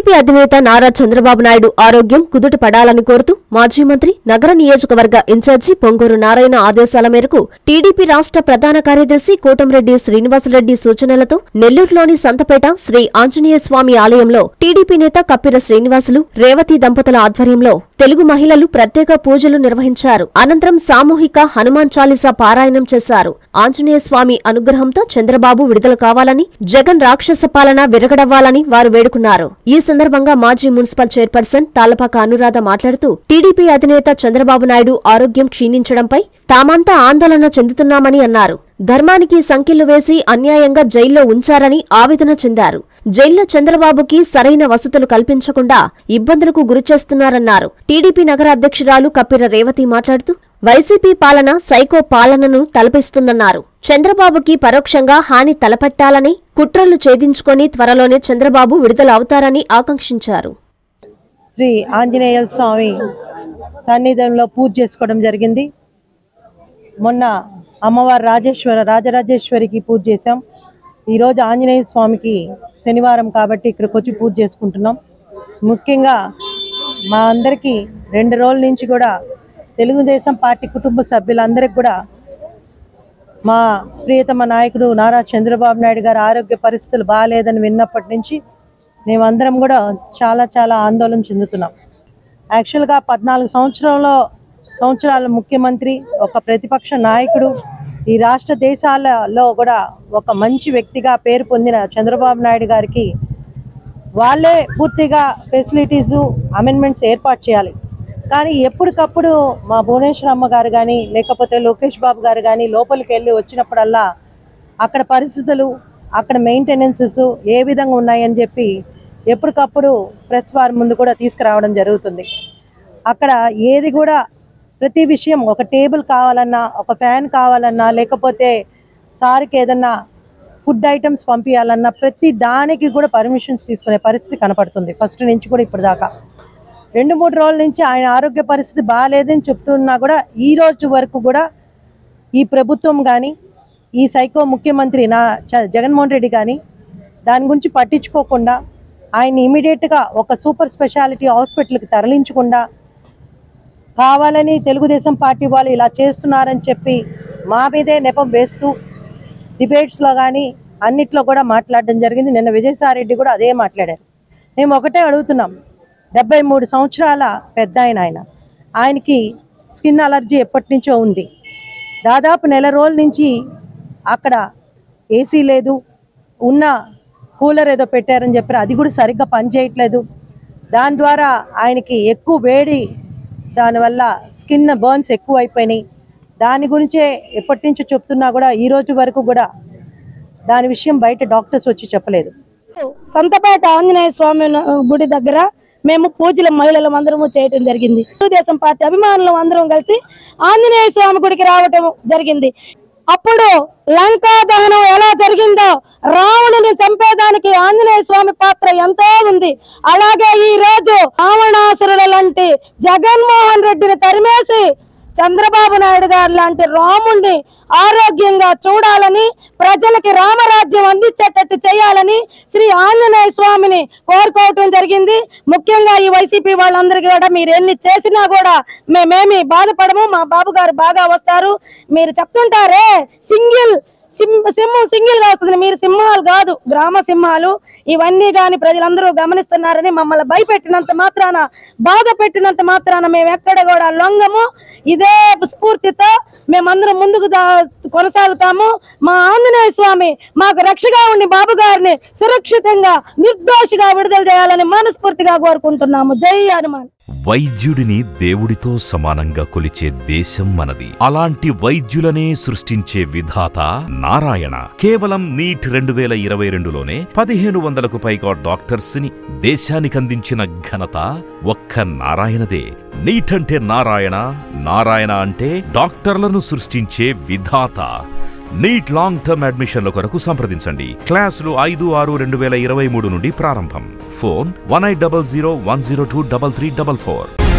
TDP అధినేత నారా చంద్రబాబు నాయుడు ఆరోగ్యం కుదుట పడాలని కోరుతూ మాజీ మంత్రి నగర నియోజకవర్గ ఇన్ఛార్జి పొంగూరు నారాయణ ఆదేశాల మేరకు టీడీపీ రాష్ట్ర ప్రధాన కార్యదర్శి కోటంరెడ్డి శ్రీనివాసరెడ్డి సూచనలతో నెల్లూరులోని సంతపేట శ్రీ ఆంజనేయ స్వామి ఆలయంలో టీడీపీ నేత కప్పిర శ్రీనివాసులు రేవతి దంపతుల ఆధ్వర్యంలో తెలుగు మహిళలు ప్రత్యేక పూజలు నిర్వహించారు. అనంతరం సామూహిక హనుమాన్ చాలీసా పారాయణం చేశారు. ఆంజనేయ స్వామి అనుగ్రహంతో చంద్రబాబు విడుదల కావాలని, జగన్ రాక్షస పాలన విరగడవ్వాలని వారు వేడుకున్నారు. ఈ సందర్భంగా మాజీ మున్సిపల్ చైర్పర్సన్ తాళ్లపాక అనురాధ మాట్లాడుతూ టీడీపీ అధినేత చంద్రబాబు నాయుడు ఆరోగ్యం క్షీణించడంపై తామంతా ఆందోళన చెందుతున్నామని అన్నారు. ధర్మానికి సంకెళ్లు వేసి అన్యాయంగా జైల్లో ఉంచారని ఆవేదన చెందారు. జైల్లో చంద్రబాబుకి సరైన వసతులు కల్పించకుండా ఇబ్బందులకు గురిచేస్తున్నారన్నారు. టీడీపీ నగర అధ్యక్షురాలు కప్పిర రేవతి మాట్లాడుతూ వైసీపీ పాలన సైకో పాలనను తలపిస్తుందన్నారు. చంద్రబాబుకి పరోక్షంగా హాని తలపెట్టాలని కుట్రలు ఛేదించుకొని త్వరలోనే చంద్రబాబు విడుదల అవుతారని ఆకాంక్షించారు. శ్రీ ఆంజనేయ స్వామి సన్నిధిలో పూజ చేసుకోవడం జరిగింది. మొన్న అమ్మవారు రాజరాజేశ్వరికి పూజ చేశాం. ఈరోజు ఆంజనేయ స్వామికి శనివారం కాబట్టి ఇక్కడికి వచ్చి పూజ చేసుకుంటున్నాం. ముఖ్యంగా మా అందరికీ 2 రోజుల నుంచి కూడా తెలుగుదేశం పార్టీ కుటుంబ సభ్యులందరికీ కూడా మా ప్రియతమ నాయకుడు నారా చంద్రబాబు నాయుడు గారి ఆరోగ్య పరిస్థితులు బాగాలేదని విన్నప్పటి నుంచి మేమందరం కూడా చాలా ఆందోళన చెందుతున్నాం. యాక్చువల్గా 14 సంవత్సరాల ముఖ్యమంత్రి, ఒక ప్రతిపక్ష నాయకుడు, ఈ రాష్ట్ర దేశాలలో కూడా ఒక మంచి వ్యక్తిగా పేరు పొందిన చంద్రబాబు నాయుడు గారికి వాళ్ళే పూర్తిగా ఫెసిలిటీసు అమెండ్మెంట్స్ ఏర్పాటు చేయాలి. కానీ ఎప్పటికప్పుడు మా భువనేశ్వరమ్మ గారు కానీ లేకపోతే లోకేష్ బాబు గారు కానీ లోపలికి వెళ్ళి వచ్చినప్పుడల్లా అక్కడ పరిస్థితులు, అక్కడ మెయింటెనెన్సెస్ ఏ విధంగా ఉన్నాయని చెప్పి ఎప్పటికప్పుడు ప్రెస్ వారి ముందు కూడా తీసుకురావడం జరుగుతుంది. అక్కడ ఏది కూడా ప్రతి విషయం, ఒక టేబుల్ కావాలన్నా, ఒక ఫ్యాన్ కావాలన్నా, లేకపోతే సార్కి ఏదన్నా ఫుడ్ ఐటమ్స్ పంపించాలన్నా ప్రతి దానికి కూడా పర్మిషన్స్ తీసుకునే పరిస్థితి కనపడుతుంది. ఫస్ట్ నుంచి కూడా ఇప్పుడు దాకా 2-3 రోజుల నుంచి ఆయన ఆరోగ్య పరిస్థితి బాగాలేదని చెప్తున్నా కూడా ఈ రోజు వరకు కూడా ఈ ప్రభుత్వం కానీ, ఈ సైకో ముఖ్యమంత్రి జగన్మోహన్ రెడ్డి కానీ దాని గురించి పట్టించుకోకుండా ఆయన ఇమీడియట్గా ఒక సూపర్ స్పెషాలిటీ హాస్పిటల్కి తరలించకుండా కావాలని తెలుగుదేశం పార్టీ వాళ్ళు ఇలా చేస్తున్నారని చెప్పి మా మీదే నెపం వేస్తూ డిబేట్స్లో కానీ అన్నిట్లో కూడా మాట్లాడడం జరిగింది. నిన్న విజయసాయిరెడ్డి కూడా అదే మాట్లాడారు. మేము ఒకటే అడుగుతున్నాం, 73 సంవత్సరాల పెద్ద ఆయనకి స్కిన్ అలర్జీ ఎప్పటి నుంచో ఉంది. దాదాపు 1 నెల రోజుల నుంచి అక్కడ ఏసీ లేదు, ఉన్న కూలర్ ఏదో పెట్టారని చెప్పారు, అది కూడా సరిగ్గా పనిచేయట్లేదు. దాని ద్వారా ఆయనకి ఎక్కువ వేడి, దానివల్ల స్కిన్ బర్న్స్ ఎక్కువ అయిపోయినాయి. దాని గురించే ఎప్పటి నుంచో చెప్తున్నా కూడా ఈ రోజు వరకు కూడా దాని విషయం బయట డాక్టర్స్ వచ్చి చెప్పలేదు. సంతపేట ఆంజనేయ స్వామి గుడి దగ్గర మేము పూజలు మహిళలు అందరము చేయటం జరిగింది. తెలుగుదేశం పార్టీ అభిమానులు అందరం కలిసి ఆంజనేయ స్వామి గుడికి రావటం జరిగింది. అప్పుడు లంకా దహనం ఎలా జరిగిందో రావణుని చంపేదానికి ఆంజనేయ స్వామి పాత్ర ఎంతో ఉంది. అలాగే ఈ రోజు రావణాసురుల లాంటి జగన్మోహన్ రెడ్డిని తరిమేసి చంద్రబాబు నాయుడు గారు లాంటి రాముణ్ణి ఆరోగ్యంగా చూడాలని, ప్రజలకి రామరాజ్యం అందించేటట్టు చేయాలని శ్రీ ఆంజనేయ స్వామిని కోరుకోవటం జరిగింది. ముఖ్యంగా ఈ వైసీపీ వాళ్ళందరికీ కూడా మీరు ఎన్ని చేసినా కూడా మేమేమి బాధపడము, మా బాబు గారు బాగా వస్తారు. మీరు చెప్తుంటారే సింహం సింగిల్ గా వస్తుంది, మీరు సింహాలు కాదు, గ్రామ సింహాలు. ఇవన్నీ కానీ ప్రజలందరూ గమనిస్తున్నారని మమ్మల్ని భయపెట్టినంత మాత్రాన, బాధ పెట్టినంత మాత్రాన మేము ఎక్కడ కూడా లొంగము. ఇదే స్ఫూర్తితో మేమందరం ముందుకు కొనసాగుతాము. మా ఆంజనేయ స్వామి మాకు రక్షగా ఉండి బాబు గారిని సురక్షితంగా నిర్దోషిగా విడుదల చేయాలని మనస్ఫూర్తిగా కోరుకుంటున్నాము. జై హనుమాన్. వైద్యుడిని దేవుడితో సమానంగా కొలిచే దేశం మనది. అలాంటి వైద్యులనే సృష్టించే విధాత నారాయణ. కేవలం నీట్ 2022లోనే 1500కు పైగా డాక్టర్స్ ని దేశానికందించిన ఘనత ఒక్క నారాయణదే. నీట్ అంటే నారాయణ, నారాయణ అంటే డాక్టర్లను సృష్టించే విధాత. నీట్ లాంగ్ టర్మ్ అడ్మిషన్ల కొరకు సంప్రదించండి. క్లాసులు 5-6-2023 నుండి ప్రారంభం. ఫోన్ 1800 102 3344.